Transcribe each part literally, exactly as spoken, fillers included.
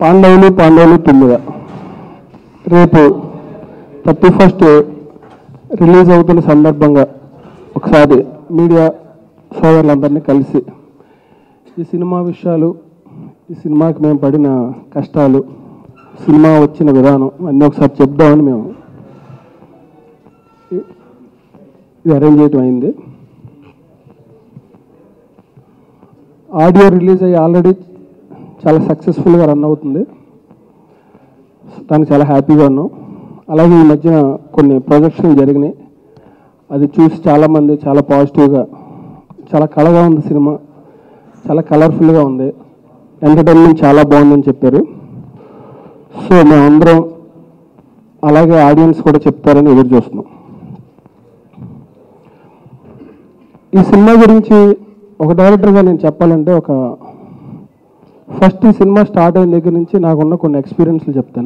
పాండవులు పాండవులు తొమ్మిది రేపు థర్టీ ఫస్ట్ రిలీజ్ అవుతున్న సందర్భంగా ఒకసారి మీడియా సోదరులందరినీ కలిసి ఈ సినిమా విషయాలు, ఈ సినిమాకి మేము పడిన కష్టాలు, సినిమా వచ్చిన విధానం అన్నీ ఒకసారి చెప్దామని మేము ఇది అరేంజ్ చేయడం అయింది. ఆడియో రిలీజ్ అయ్యి ఆల్రెడీ చాలా సక్సెస్ఫుల్గా రన్ అవుతుంది. దానికి చాలా హ్యాపీగా ఉన్నాం. అలాగే ఈ మధ్యన కొన్ని ప్రొజెక్షన్లు జరిగినాయి. అది చూసి చాలామంది చాలా పాజిటివ్గా, చాలా కళగా ఉంది సినిమా, చాలా కలర్ఫుల్గా ఉంది, ఎంటర్టైన్మెంట్ చాలా బాగుందని చెప్పారు. సో మేమందరం అలాగే ఆడియన్స్ కూడా చెప్తారని ఎదురు చూస్తున్నాం. ఈ సినిమా గురించి ఒక డైరెక్టర్గా నేను చెప్పాలంటే, ఒక ఫస్ట్ ఈ సినిమా స్టార్ట్ అయిన దగ్గర నుంచి నాకున్న కొన్ని ఎక్స్పీరియన్స్లు చెప్తాను.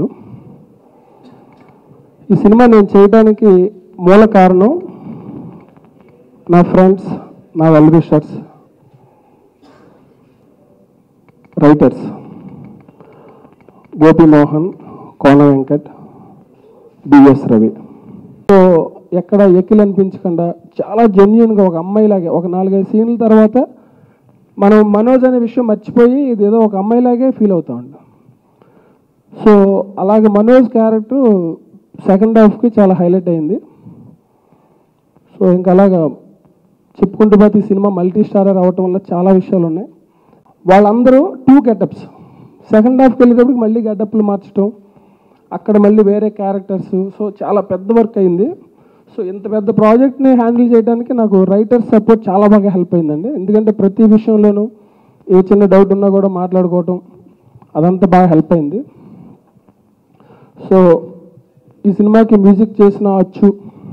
ఈ సినిమా నేను చేయడానికి మూల కారణం నా ఫ్రెండ్స్, నా well wishers, writers Gopimohan, Kona Venkat, BS Ravi. So ఎక్కడ ఎక్కిలు అనిపించకుండా చాలా జెన్యున్గా ఒక అమ్మాయిలాగే ఒక నాలుగైదు సీన్ల తర్వాత మనం మనోజ్ అనే విషయం మర్చిపోయి ఇది ఏదో ఒక అమ్మాయిలాగే ఫీల్ అవుతూ ఉంటాం. సో అలాగే మనోజ్ క్యారెక్టర్ సెకండ్ హాఫ్కి చాలా హైలైట్ అయింది. సో ఇంకా అలాగా చెప్పుకుంటూ పోతే ఈ సినిమా మల్టీ స్టారర్ అవ్వటం వల్ల చాలా విషయాలు ఉన్నాయి. వాళ్ళందరూ టూ గెటప్స్, సెకండ్ హాఫ్కి వెళ్ళేటప్పటికి మళ్ళీ గెటప్లు మార్చడం, అక్కడ మళ్ళీ వేరే క్యారెక్టర్స్. సో చాలా పెద్ద వర్క్ అయింది. సో ఇంత పెద్ద ప్రాజెక్ట్ని హ్యాండిల్ చేయడానికి నాకు రైటర్స్ సపోర్ట్ చాలా బాగా హెల్ప్ అయిందండి. ఎందుకంటే ప్రతి విషయంలోనూ ఏ చిన్న డౌట్ ఉన్నా కూడా మాట్లాడుకోవటం, అదంతా బాగా హెల్ప్ అయింది. సో ఈ సినిమాకి మ్యూజిక్ చేసిన అచ్చు,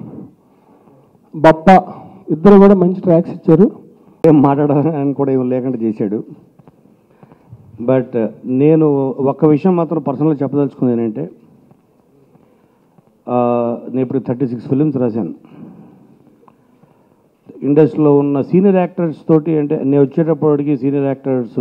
బప్ప ఇద్దరు కూడా మంచి ట్రాక్స్ ఇచ్చారు. ఏం మాట్లాడాలని కూడా ఏం లేకుండా చేశాడు. బట్ నేను ఒక్క విషయం మాత్రం పర్సనల్గా చెప్పదలుచుకుంది ఏంటంటే, నేను ఇప్పుడు థర్టీ సిక్స్ ఫిలిమ్స్ రాశాను. ఇండస్ట్రీలో ఉన్న సీనియర్ యాక్టర్స్ తోటి, అంటే నేను వచ్చేటప్పటికి సీనియర్ యాక్టర్స్,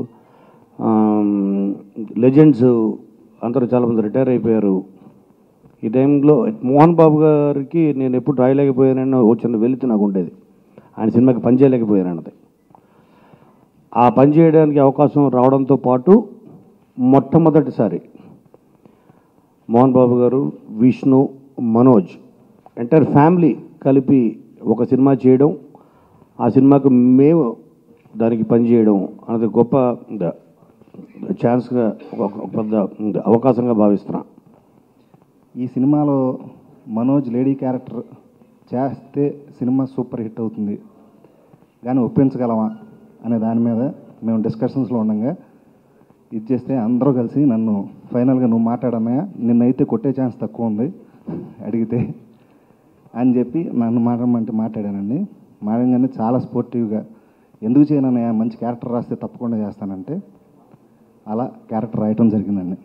లెజెండ్స్ అందరూ చాలామంది రిటైర్ అయిపోయారు. ఈ టైంలో మోహన్ బాబు గారికి నేను ఎప్పుడు రాయలేకపోయానని వచ్చిన వెళితే నాకు ఉండేది. ఆయన సినిమాకి పని చేయలేకపోయాను అన్నది. ఆ పని చేయడానికి అవకాశం రావడంతో పాటు మొట్టమొదటిసారి మోహన్ బాబు గారు, విష్ణు, మనోజ్ ఎంటైర్ ఫ్యామిలీ కలిపి ఒక సినిమా చేయడం, ఆ సినిమాకు మేము దానికి పని చేయడం అన్నది గొప్ప ఛాన్స్గా, ఒక పెద్ద అవకాశంగా భావిస్తున్నా. ఈ సినిమాలో మనోజ్ లేడీ క్యారెక్టర్ చేస్తే సినిమా సూపర్ హిట్ అవుతుంది, కానీ ఒప్పించగలమా అనే దాని మీద మేము డిస్కషన్స్లో ఉండగా ఇది చేస్తే అందరూ కలిసి నన్ను ఫైనల్గా నువ్వు మాట్లాడన్నాయా, నిన్నైతే కొట్టే ఛాన్స్ తక్కువ ఉంది అడిగితే అని చెప్పి నన్ను మాట్లాడమంటే మాట్లాడానండి. మాట్లాడగానే చాలా స్పోర్టివ్గా, ఎందుకు చేయనన్నయ్యా, మంచి క్యారెక్టర్ రాస్తే తప్పకుండా చేస్తానంటే అలా క్యారెక్టర్ రాయటం జరిగిందండి.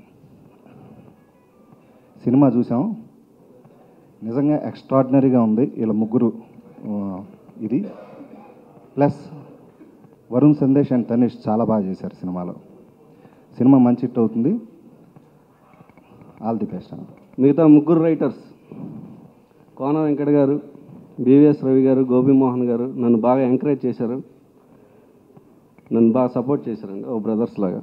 సినిమా చూసాం, నిజంగా ఎక్స్ట్రాడినరీగా ఉంది. వీళ్ళ ముగ్గురు ఇది ప్లస్ వరుణ్ సందేశ్ అండ్ తనిష్ చాలా బాగా చేశారు సినిమాలో. సినిమా మంచి హిట్ అవుతుంది. ఆల్ ది బెస్ట్ అన్న. మిగతా ముగ్గురు రైటర్స్ కోన వెంకట గారు, బివిఎస్ రవి గారు, గోపిమోహన్ గారు నన్ను బాగా ఎంకరేజ్ చేశారు, నన్ను బాగా సపోర్ట్ చేశారండి ఓ బ్రదర్స్ లాగా.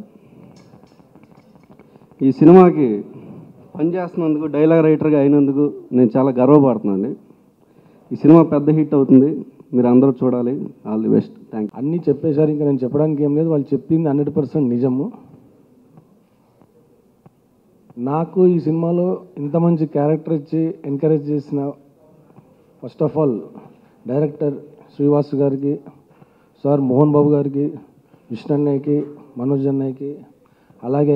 ఈ సినిమాకి పనిచేస్తున్నందుకు, డైలాగ్ రైటర్గా అయినందుకు నేను చాలా గర్వపడుతున్నానండి. ఈ సినిమా పెద్ద హిట్ అవుతుంది, మీరు అందరూ చూడాలి. All the best. Thank you. అన్నీ చెప్పేశారు, ఇంకా నేను చెప్పడానికి ఏం లేదు. వాళ్ళు చెప్పింది హండ్రెడ్ పర్సెంట్ నిజము. నాకు ఈ సినిమాలో ఇంత మంచి క్యారెక్టర్ ఇచ్చి ఎంకరేజ్ చేసిన first of all director Srivasu గారికి, సార్ మోహన్ బాబు గారికి, విష్ణు అన్నయ్యకి, మనోజ్ అన్నయ్యకి, అలాగే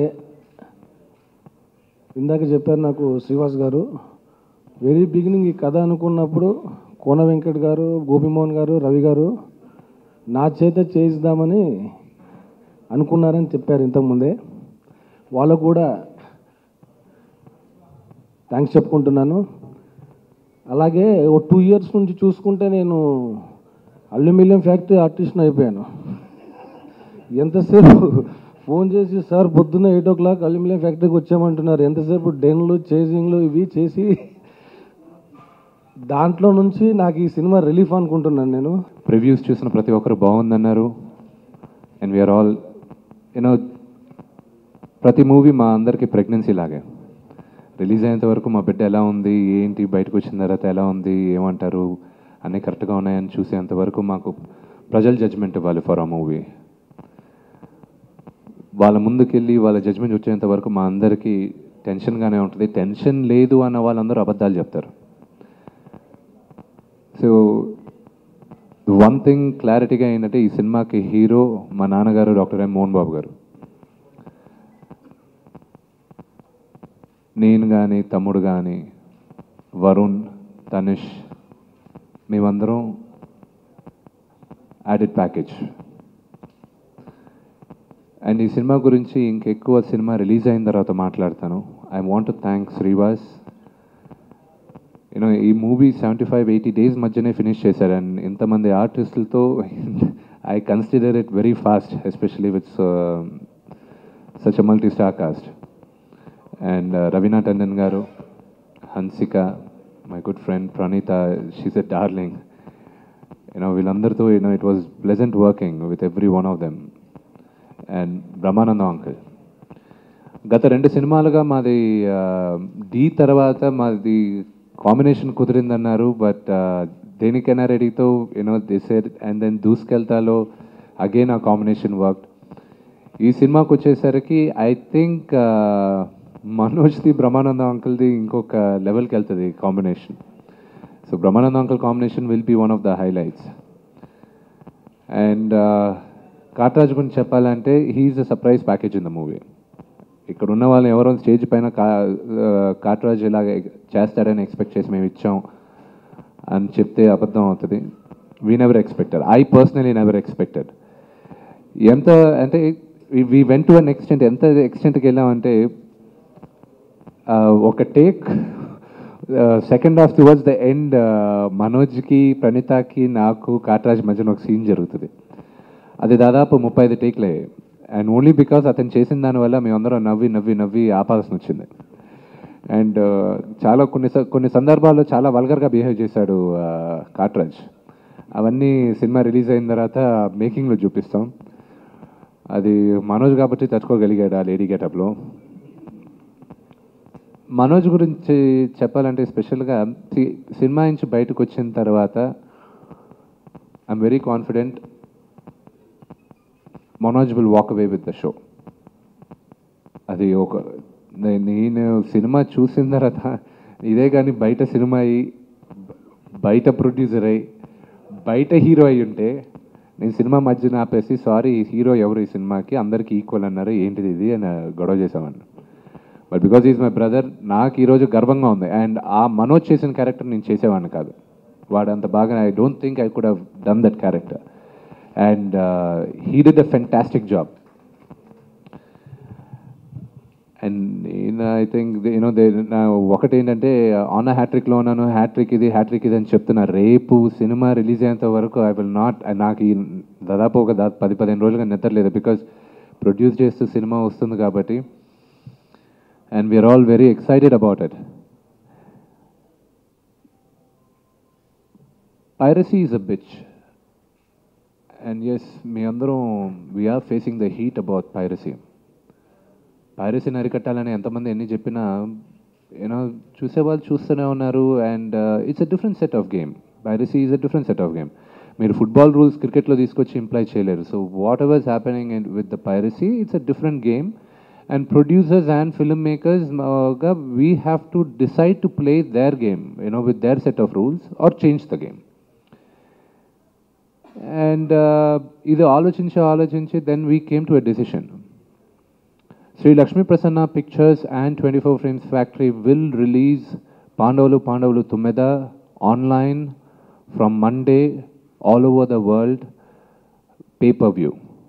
ఇందాక చెప్పారు నాకు శ్రీవాస్ గారు, వెరీ బిగినింగ్ ఈ కథ అనుకున్నప్పుడు కోన వెంకట్ గారు, గోపిమోహన్ గారు, రవి గారు నా చేత చేయిద్దామని అనుకున్నారని చెప్పారు ఇంతకుముందే. వాళ్ళకు కూడా థ్యాంక్స్ చెప్పుకుంటున్నాను. అలాగే ఓ టూ ఇయర్స్ నుంచి చూసుకుంటే నేను అల్యూమినియం ఫ్యాక్టరీ ఆర్టిస్ట్ని అయిపోయాను. ఎంతసేపు ఫోన్ చేసి సార్ పొద్దున్న ఎయిట్ ఓ క్లాక్ అల్యూమినియం ఫ్యాక్టరీకి వచ్చామంటున్నారు, ఎంతసేపు డెన్లు చేజింగ్లు ఇవి చేసి దాంట్లో నుంచి నాకు ఈ సినిమా రిలీఫ్ అనుకుంటున్నాను నేను. రివ్యూస్ చూసిన ప్రతి ఒక్కరు బాగుందన్నారు. అండ్ వీఆర్ ఆల్ యూనో ప్రతి మూవీ మా అందరికీ ప్రెగ్నెన్సీ లాగే. రిలీజ్ అయ్యేంత వరకు మా బిడ్డ ఎలా ఉంది, ఏంటి, బయటకు వచ్చిన తర్వాత ఎలా ఉంది, ఏమంటారు, అన్నీ కరెక్ట్గా ఉన్నాయని చూసేంత వరకు మాకు ప్రజలు జడ్జ్మెంట్ ఇవ్వాలి ఫర్ ఆ మూవీ. వాళ్ళ ముందుకెళ్ళి వాళ్ళ జడ్జ్మెంట్ వచ్చేంత వరకు మా అందరికీ టెన్షన్గానే ఉంటుంది. టెన్షన్ లేదు అన్న వాళ్ళందరూ అబద్ధాలు చెప్తారు. సో వన్ థింగ్ క్లారిటీగా ఏంటంటే ఈ సినిమాకి హీరో మా నాన్నగారు డాక్టర్ ఎం మోహన్ బాబు గారు. నేను కానీ, తమ్ముడు కానీ, వరుణ్, తనిష్, మేమందరం యాడెడ్ ప్యాకేజ్. అండ్ ఈ సినిమా గురించి ఇంకెక్కువ సినిమా రిలీజ్ అయిన తర్వాత మాట్లాడతాను. I want to thank Srivas. You know ఈ movie seventy five eighty days మధ్యనే ఫినిష్ చేశారు. అండ్ ఇంతమంది ఆర్టిస్టులతో I consider it very fast, especially with such a multi star cast. And Raveena Tandon గారు, Hansika, my good friend Pranitha, she's a darling. You know వీళ్ళందరితో you know it was pleasant working with every one of them. And Brahmanandam uncle, గత రెండు సినిమాలుగా మాది D తర్వాత మాది combination కుదిరిందన్నారు. But దేనికైనా రెడీతో యూనో దిసెడ్ అండ్ దెన్ దూసుకెళ్తాలో అగైన్ ఆ కాంబినేషన్ వర్క్. ఈ సినిమాకి వచ్చేసరికి ఐ థింక్ మనోజ్ది బ్రహ్మానందం అంకుల్ది ఇంకొక లెవెల్కి వెళ్తుంది combination. So Brahmanandam uncle combination will be one of the highlights. And Katraj గురించి చెప్పాలంటే he's a surprise package in the movie. ఇక్కడ ఉన్న వాళ్ళు ఎవరో స్టేజ్ పైన కా కాట్రాజ్ ఇలాగ చేస్తాడని ఎక్స్పెక్ట్ చేసి మేము ఇచ్చాం అని చెప్తే అబద్ధం అవుతుంది. We never expected, I personally never expected. ఎంత అంటే we went to an extent, ఎంత ఎక్స్టెంట్కి వెళ్ళామంటే ఒక take second half towards the end మనోజ్కి, ప్రణీతకి, నాకు, కాట్రాజ్ మధ్యన ఒక సీన్ జరుగుతుంది. అది దాదాపు ముప్పై ఐదు టేక్లే. అండ్ ఓన్లీ బికాస్ అతను చేసిన దానివల్ల మేమందరం నవ్వి నవ్వి నవ్వి ఆపాల్సి వచ్చింది. అండ్ చాలా కొన్ని కొన్ని సందర్భాల్లో చాలా వల్గర్గా బిహేవ్ చేశాడు కాట్రాజ్. అవన్నీ సినిమా రిలీజ్ అయిన తర్వాత మేకింగ్లో చూపిస్తాం. అది మనోజ్ కాబట్టి తట్టుకోగలిగాడు ఆ లేడీ గెటప్లో. మనోజ్ గురించి చెప్పాలంటే స్పెషల్గా సినిమా నుంచి బయటకు వచ్చిన తర్వాత I'm very confident Manoj will walk away with the show. అది ఒక నేను సినిమా చూసిన తర్వాత ఇదే కానీ బయట సినిమా అయ్యి, బయట ప్రొడ్యూసర్ అయ్యి, బయట హీరో అయ్యి ఉంటే నేను సినిమా మధ్యన ఆపేసి సారీ హీరో ఎవరు ఈ సినిమాకి, అందరికీ ఈక్వల్ అన్నారు, ఏంటిది ఇది అని గొడవ చేసామని. But because is my brother, నాకు ఈరోజు గర్వంగా ఉంది. అండ్ ఆ మనోజ్ చేసిన క్యారెక్టర్ నేను చేసేవాడిని కాదు. వాడు అంత బాగా, I don't think I could have done that character. And he did a fantastic job. And I think you know they ఒకటి ఏంటంటే ఆన్ అ హ్యాట్రిక్లో ఉన్నాను, హ్యాట్రిక్ ఇది హ్యాట్రిక్ ఇది అని చెప్తున్నా. రేపు సినిమా రిలీజ్ అయ్యేంత వరకు ఐ విల్ నాట్, నాకు ఈ దాదాపు ఒక దా పది పదిహేను రోజులుగా నిద్రలేదు. బికాజ్ ప్రొడ్యూస్ చేస్తూ సినిమా వస్తుంది కాబట్టి. And we are all very excited about it. Piracy is a bitch. And yes, మీ అందరం we are facing the heat about piracy. పైరసీని అరికట్టాలని ఎంతమంది ఎన్ని చెప్పినా యూనో చూసేవాళ్ళు చూస్తూనే ఉన్నారు. And it's a different set of game. Piracy is a different set of game. మీరు ఫుట్బాల్ రూల్స్ క్రికెట్లో తీసుకొచ్చి ఇంప్లై చేయలేరు. So whatever is happening with the piracy, it's a different game. And producers and film మేకర్స్గా we have to decide to play their game you know with their set of rules or change the game. And ఇది ఆలోచించి ఆలోచించి then we came to a decision. Sri Lakshmi Prasanna Pictures and twenty-four Frames Factory will release Pandavalu Pandavalu Tumeda online from Monday all over the world, pay-per-view.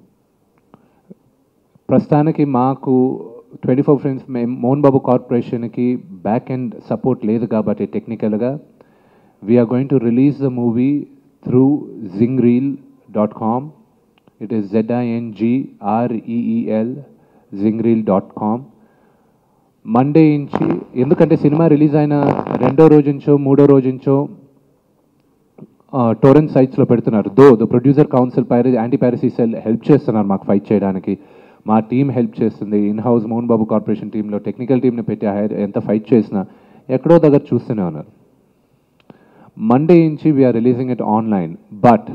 ప్రస్తుతానికి మాకు twenty four frames Mohan Babu కార్పొరేషన్కి back end support లేదు కాబట్టి టెక్నికల్గా we are going to release the movie through జింగ్ reel dot com it is జెడ్ఐఎన్జిఆర్ఈఈఎల్ జింగ్రీల్ dot com. Monday నుంచి, ఎందుకంటే cinema release అయిన రెండో రోజు నుంచో మూడో రోజు నుంచో టోరెంట్ సైట్స్లో పెడుతున్నారు. Though the producer council piracy anti piracy cell help చేస్తున్నారు మాకు ఫైట్ చేయడానికి. మా టీం హెల్ప్ చేస్తుంది. In house Mohan Babu corporation టీంలో టెక్నికల్ టీంని పెట్టి హైర్ ఎంత ఫైట్ చేసినా ఎక్కడో దగ్గర చూస్తూనే ఉన్నారు. మండే నుంచి we are releasing it online. But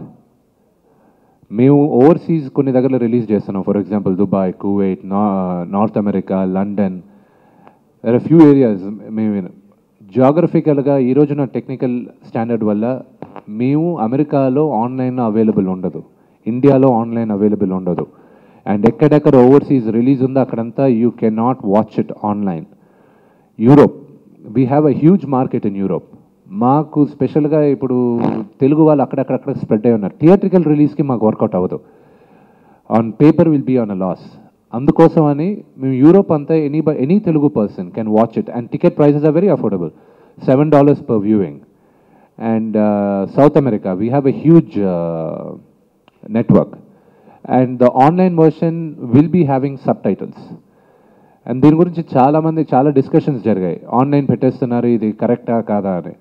మేము ఓవర్సీస్ కొన్ని దగ్గర రిలీజ్ చేస్తున్నాం. For example Dubai, Kuwait, North America, London, there are few areas. మేము జాగ్రఫికల్గా ఈ రోజున టెక్నికల్ స్టాండర్డ్ వల్ల మేము అమెరికాలో ఆన్లైన్ అవైలబుల్ ఉండదు, ఇండియాలో ఆన్లైన్ అవైలబుల్ ఉండదు. అండ్ ఎక్కడెక్కడ ఓవర్సీస్ రిలీజ్ ఉందో అక్కడంతా you can not watch it online. Europe, we have a huge market in Europe. మాకు స్పెషల్గా ఇప్పుడు తెలుగు వాళ్ళు అక్కడక్కడక్కడ స్ప్రెడ్ అయి ఉన్నారు. థియేట్రికల్ రిలీజ్కి మాకు వర్కౌట్ అవ్వదు. On paper will be on a loss. అందుకోసం అని మేము యూరోప్ అంతా any any Telugu person can watch it. And ticket prices are very affordable, seven dollars per viewing. And South America we have a huge network. And the online version will be having subtitles. And దీని గురించి చాలామంది చాలా discussions జరిగాయి. Online పెట్టేస్తున్నారు, ఇది కరెక్టా కాదా అని.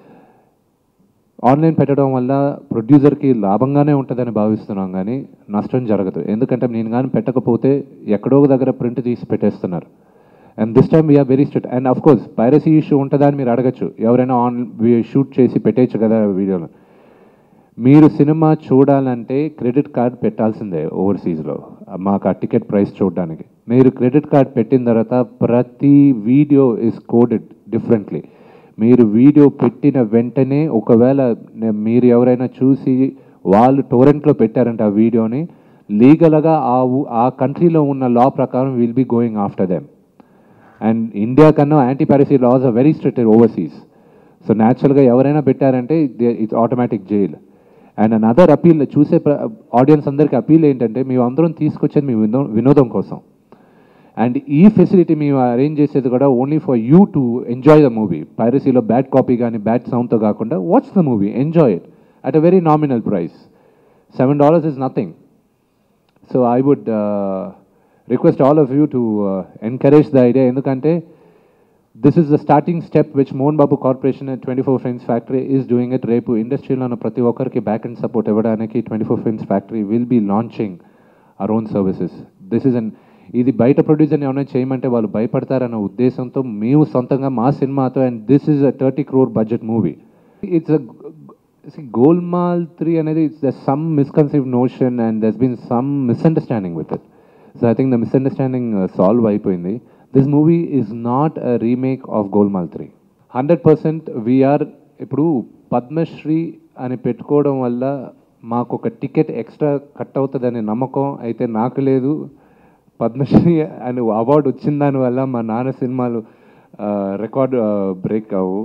ఆన్లైన్ పెట్టడం వల్ల ప్రొడ్యూసర్కి లాభంగానే ఉంటుందని భావిస్తున్నాం, కానీ నష్టం జరగదు. ఎందుకంటే నేను కానీ పెట్టకపోతే ఎక్కడో దగ్గర ప్రింట్ తీసి పెట్టేస్తున్నారు. And this time we are very strict. And of course piracy issue ఉంటుందా అని మీరు అడగచ్చు. ఎవరైనా ఆన్ షూట్ చేసి పెట్టేయచ్చు కదా వీడియోలో. మీరు సినిమా చూడాలంటే క్రెడిట్ కార్డ్ పెట్టాల్సిందే ఓవర్సీస్లో మాకు ఆ టికెట్ ప్రైస్ చూడడానికి. మీరు క్రెడిట్ కార్డ్ పెట్టిన తర్వాత ప్రతి వీడియో ఇస్ కోడెడ్ డిఫరెంట్లీ. మీరు వీడియో పెట్టిన వెంటనే ఒకవేళ మీరు ఎవరైనా చూసి వాళ్ళు టోరెంట్లో పెట్టారంటే ఆ వీడియోని, లీగల్గా ఆ ఆ కంట్రీలో ఉన్న లా ప్రకారం will be going after them. And India కన్నా anti piracy laws are very strict overseas. So న్యాచురల్గా ఎవరైనా పెట్టారంటే it's automatic jail. And another appeal, చూసే ఆడియన్స్ అందరికీ అపీల్ ఏంటంటే మేము అందరం తీసుకొచ్చేది మీ వినో వినోదం కోసం. అండ్ ఈ ఫెసిలిటీ మేము అరేంజ్ చేసేది కూడా only for you to enjoy the movie. పైరసీలో బ్యాడ్ కాపీ కానీ బ్యాడ్ సౌండ్తో కాకుండా watch the movie, enjoy it at a very nominal price. Seven dollars is nothing. So I would request all of you to encourage the idea. ఎందుకంటే this is the starting step which Mohan Babu corporation and twenty four films factory is doing it. రేపు ఇండస్ట్రీలో ఉన్న ప్రతి ఒక్కరికి back and support ఇవ్వడానికి twenty four films factory will be launching our own services. This is an ఇది బయట ప్రొడ్యూసర్ని ఏమైనా చేయమంటే వాళ్ళు భయపడతారన్న ఉద్దేశంతో మేము సొంతంగా మా సినిమాతో, and this is a thirty crore budget movie. It's a Golmaal three అనేది it's the some misconceived notion and there's been some misunderstanding with it. So I think the misunderstanding solve అయిపోయింది. This movie is not a remake of Golmaal three. Hundred percent we are ఇప్పుడు పద్మశ్రీ అని పెట్టుకోవడం వల్ల మాకు ఒక ticket extra cut అవుతుందనే నమ్మకం అయితే నాకు లేదు. పద్మశ్రీ అని అవార్డు వచ్చిన దానివల్ల మా నాన్న సినిమాలు రికార్డ్ బ్రేక్ అవ్వు.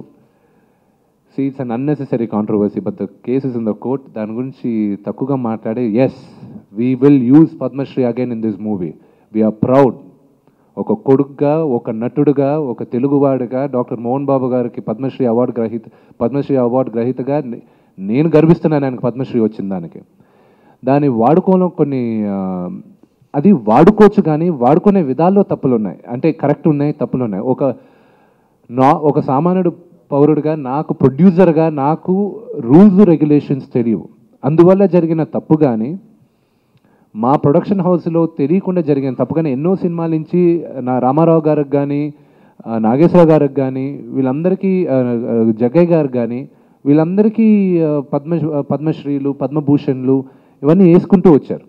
See it's an unnecessary controversy, but the cases in the court. దాని గురించి తక్కువగా మాట్లాడే, yes we will use Padmashri again in this movie. We are proud. ఒక కొడుకుగా, ఒక నటుడుగా, ఒక తెలుగువాడిగా డాక్టర్ మోహన్ బాబు గారికి పద్మశ్రీ అవార్డు గ్రహీత పద్మశ్రీ అవార్డు గ్రహీతగా నేను గర్విస్తున్నాను ఆయనకు పద్మశ్రీ వచ్చిన దానికి. దాని వాడుకోవడం కొన్ని అది వాడుకోవచ్చు, కానీ వాడుకునే విధాల్లో తప్పులు ఉన్నాయి. అంటే కరెక్ట్ ఉన్నాయి, తప్పులు ఉన్నాయి. ఒక నా ఒక సామాన్యుడు పౌరుడిగా, నాకు ప్రొడ్యూసర్గా నాకు రూల్స్ రెగ్యులేషన్స్ తెలియవు. అందువల్ల జరిగిన తప్పు కానీ మా ప్రొడక్షన్ హౌస్లో తెలియకుండా జరిగిన తప్పు కానీ ఎన్నో సినిమాల నుంచి నా రామారావు గారికి కానీ నాగేశ్వర గారికి కానీ వీళ్ళందరికీ జగ్గయ్య గారికి కానీ వీళ్ళందరికీ పద్మ పద్మశ్రీలు పద్మభూషణ్లు ఇవన్నీ వేసుకుంటూ వచ్చారు.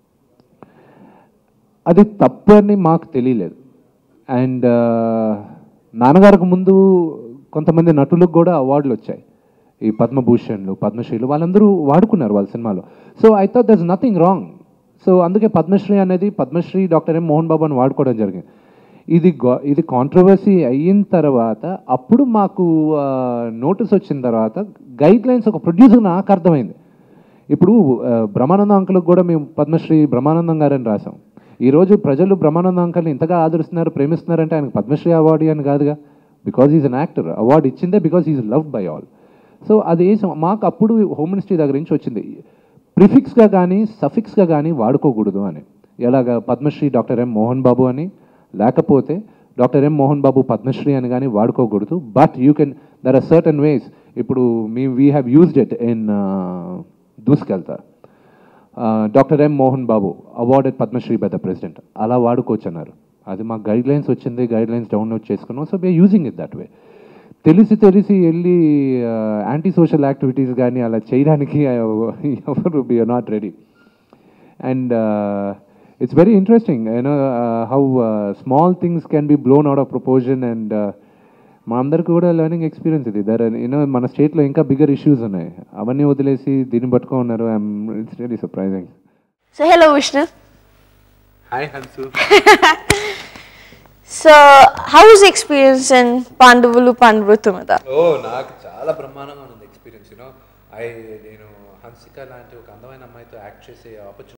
అది తప్పు అని మాకు తెలియలేదు. అండ్ నాన్నగారికి ముందు కొంతమంది నటులకు కూడా అవార్డులు వచ్చాయి, ఈ పద్మభూషణ్లు పద్మశ్రీలు వాళ్ళందరూ వాడుకున్నారు వాళ్ళ సినిమాలో. So I thought there is nothing wrong. So అందుకే పద్మశ్రీ అనేది పద్మశ్రీ డాక్టర్ ఎం మోహన్ బాబు అని వాడుకోవడం జరిగింది. ఇది ఇది కాంట్రవర్సీ అయిన తర్వాత అప్పుడు మాకు నోటీస్ వచ్చిన తర్వాత గైడ్ లైన్స్ ఒక ప్రొడ్యూసర్ నాకు అర్థమైంది. ఇప్పుడు బ్రహ్మానందం అంకులకు కూడా మేము పద్మశ్రీ బ్రహ్మానందం గారని రాసాం. ఈరోజు ప్రజలు బ్రహ్మానందం అంకల్ని ఇంతగా ఆదరిస్తున్నారు, ప్రేమిస్తున్నారంటే ఆయనకు పద్మశ్రీ అవార్డు అని కాదుగా, because is an actor. Award ఇచ్చిందే because is loved by all. So అది మాకు అప్పుడు హోమ్ మినిస్ట్రీ దగ్గర నుంచి వచ్చింది. ప్రిఫిక్స్గా కానీ సఫిక్స్గా కానీ వాడుకోకూడదు అని. ఎలాగా పద్మశ్రీ డాక్టర్ ఎం మోహన్ బాబు అని, లేకపోతే డాక్టర్ ఎం మోహన్ బాబు పద్మశ్రీ అని కానీ వాడుకోకూడదు. But you can, there are certain ways. ఇప్పుడు మీ we have used it in Doosukeltha, doctor M Mohan Babu awarded Padmashri by the president, అలా వాడుకోవచ్చు అన్నారు. అది మాకు గైడ్ లైన్స్ వచ్చింది, గైడ్ లైన్స్ డౌన్లోడ్ చేసుకున్నాం. So we are using it that way. తెలిసి తెలిసి వెళ్ళి యాంటీ సోషల్ యాక్టివిటీస్ కానీ అలా చేయడానికి ఎవరు we are not ready. And it's very interesting, you know, uh, how uh, small things can be blown out of proportion. And మా అందరికి కూడా లెర్నింగ్ ఎక్స్పీరియన్స్ ఇది. దర్ యూనో మన స్టేట్లో ఇంకా బిగ్గర్ ఇష్యూస్ ఉన్నాయి, అవన్నీ వదిలేసి దీన్ని పట్టుకో ఉన్నారు. I'm it's really surprising. So hello Vishnu. Hi Hansu. So how is experience in Pandavulu పాండవృతుమద? ఓ నాకు చాలా బ్రహ్మాండంగా ఉంది ఎక్స్పీరియన్స్. యూనో ఐ నేను హన్సిక లాంటి ఒక అందమైన అమ్మాయితో యాక్ట్ చేసే ఆపర్చునిటీ